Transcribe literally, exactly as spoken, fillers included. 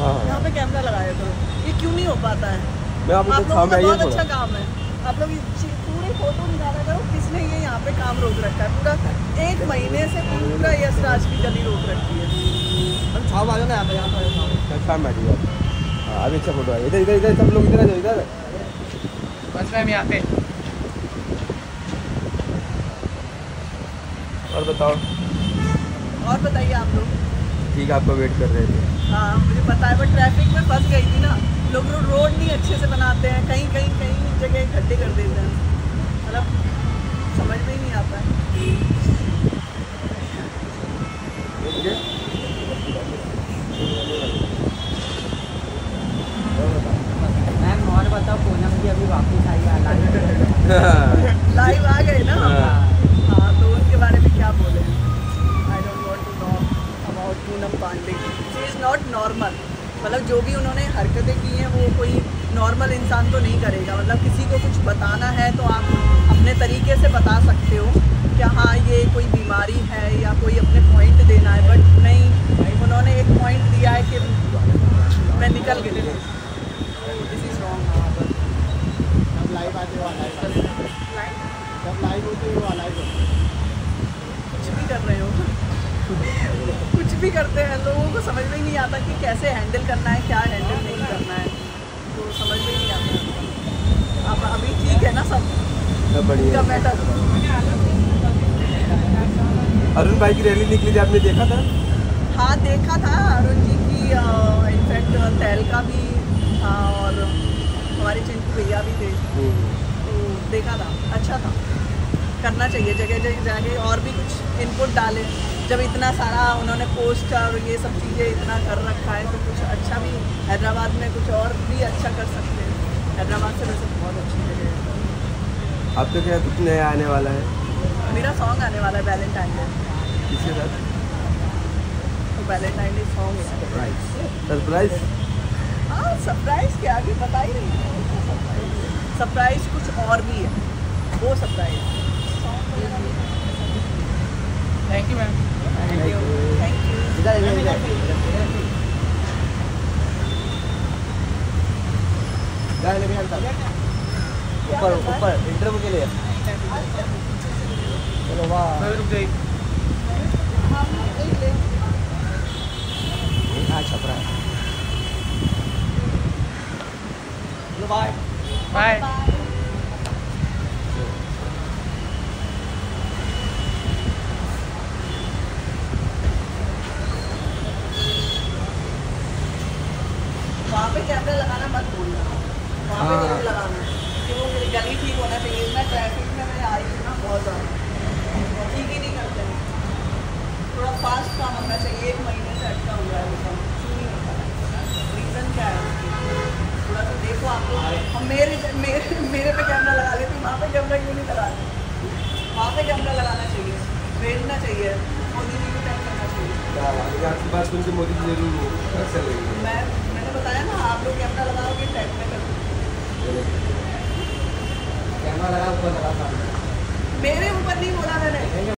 यहाँ पे कैमरा लगाया करो, ये क्यों नहीं हो पाता है? मैं आप लोगों का बहुत अच्छा काम है, आप लोग पूरे फोटो निकाला करो। किसने ये यहाँ पे काम रोक रखा है? पूरा एक महीने से पूरा यश राज की गली रोक रखी है। हम छाव आ जाना यहाँ पे, शाम आ जाइए। हाँ अभी अच्छा फोटो है। इधर इधर इधर सब लोग इधर आ जाओ, इधर बस मैम यहाँ पे। और बताओ। और बताइए आप लोग। ठीक है, आपका वेट कर रहे थे। हाँ मुझे पता है, बट ट्रैफिक में फंस गई थी ना। लोग रोड नहीं अच्छे से बनाते हैं, कहीं कहीं कहीं जगह गड्ढे कर देते हैं, मतलब समझ में ही नहीं आता है। मैम और बताओ, पूनम की अभी वापस आई है लाइव आ गए ना। हाँ तो उनके बारे में क्या बोले? I don't want to talk about Poonam Pandey. She is not normal. मतलब जो भी उन्होंने हरकतें की हैं वो कोई नॉर्मल इंसान तो नहीं करेगा। मतलब किसी को कुछ बताना है तो आप अपने तरीके से बता सकते हो कि हाँ ये कोई बीमारी है या कोई अपने पॉइंट देना है, बट नहीं, उन्होंने एक पॉइंट दिया है कि मैं निकल गई। This is wrong. जब लाइव आते हो जब लाइव होते हो लाइव कुछ भी कर रहे हो कुछ भी करते हैं, लोगों को समझ में ही नहीं आता कि कैसे हैंडल करना है, क्या हैंडल नहीं करना है, तो समझ में ही नहीं आता। अब अभी ठीक है ना सब, सब बढ़िया। मैटर। अरुण भाई की रैली निकली थी, आपने देखा था? हाँ देखा था अरुण जी की। इनफैक्ट तहलका भी था और हमारे चिंटू भैया भी थे, तो देखा था, अच्छा था। करना चाहिए जगह जगह जाके और भी कुछ इनपुट डालें। जब इतना सारा उन्होंने पोस्ट और ये सब चीज़ें इतना कर रखा है तो कुछ अच्छा भी हैदराबाद में कुछ और भी अच्छा कर सकते हैं। हैदराबाद से वैसे बहुत अच्छी जगह है। आपके क्या कुछ नया आने वाला है? मेरा सॉन्ग आने वाला है वैलेंटाइन डे। किसके साथ? तो वैलेंटाइन डे सॉन्ग है। सरप्राइज। सरप्राइज? हाँ सरप्राइज़ क्या, अभी बता ही नहीं। सरप्राइज़ कुछ और भी है, वो surprise. Thank you ma'am. Thank you thank you. इधर इधर इधर ऊपर ऊपर इंटरव्यू के लिए। चलो वाह, रुक जाइए। हाँ छप रहा है। चलो बाय बाय। वहाँ पे कैमरा लगाना मत भूलना, वहाँ पे जरूर लगाना कि वो मेरी गली ठीक होना चाहिए। मैं ट्रैफिक में मैं आई हूँ ना बहुत ज़्यादा, ठीक ही नहीं करते हैं। थोड़ा फास्ट काम होना चाहिए। एक महीने से अटका हुआ है वो काम, क्यों नहीं होता है? रीज़न क्या है उसकी? थोड़ा सा देखो आप लोग। हम मेरे मेरे मेरे पे कैमरा लगा लेते, वहाँ पे कैमरा क्यों नहीं लगाते? वहाँ पे कैमरा लगाना चाहिए, भेजना चाहिए, मोदी जी को टैग करना चाहिए। आपकी बात सुन के मोदी जी जरूर अच्छा लगेगा। मैं मैंने बताया ना, आप लोग कैमरा लगाओगे टैग में कर कैमरा लगा ऊपर लगा। मेरे ऊपर नहीं बोला मैंने।